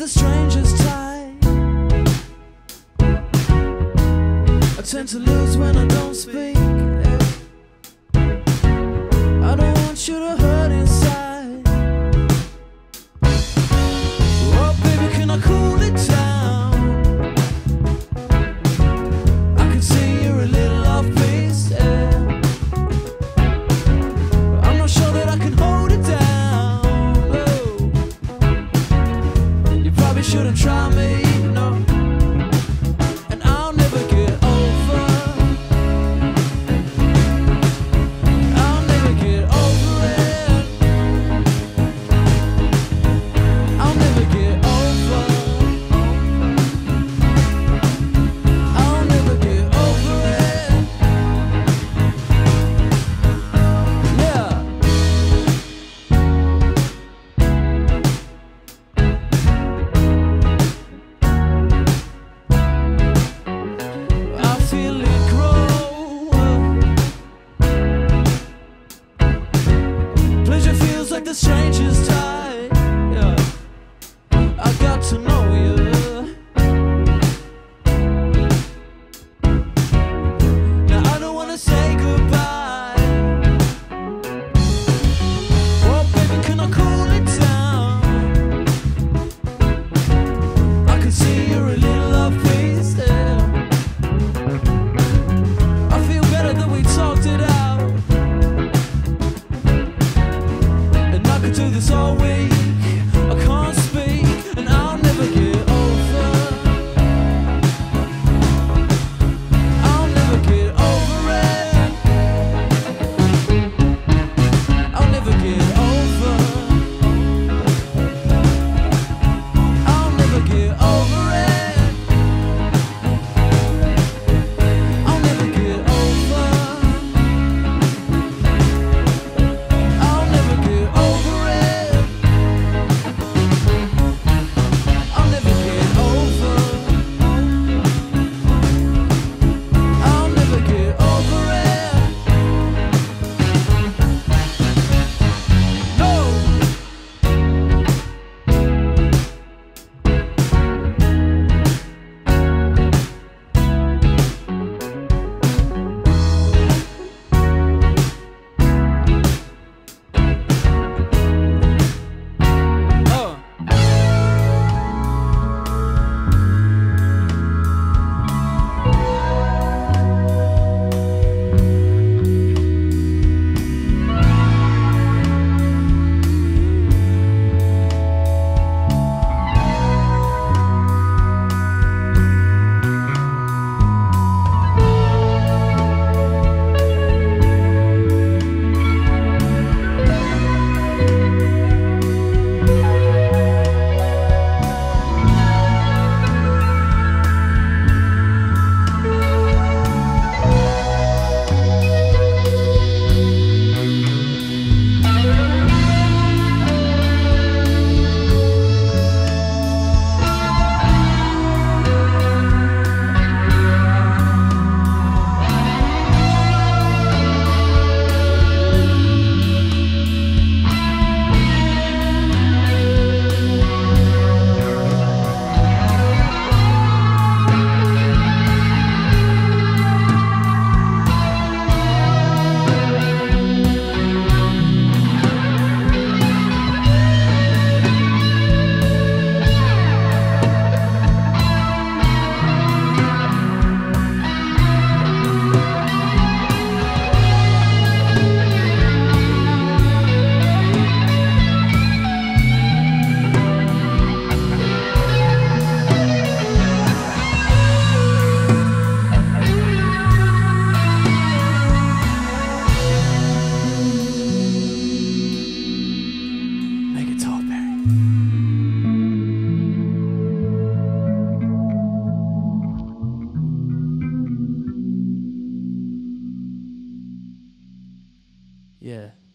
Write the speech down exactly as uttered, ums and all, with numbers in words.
the strangest tie. I tend to lose when I don't speak. I don't want you to hurt inside. Oh baby, can I cool it down? I can see you're a little off base, yeah. I'm not sure that I can hold it down, no. You probably shouldn't try me, no. And I'll never get over. I'll never get over it. I'll never get over. I'll never get over it. Yeah. I feel it grow. Pleasure feels like the strangest tie. Yeah. I got to know you. Now I don't wanna say goodbye. Oh baby, can I cool it down? I can see you're a little off base there. I feel better that we talked it out. And I could do this all week. I can't speak, and I'll never get over. I'll never get over it. I'll never get over. I'll never get over it. I'll never get over. I'll never get over it. I'll never get over. I'll never get over it. No. Oh. Make it talk, Barry. Yeah.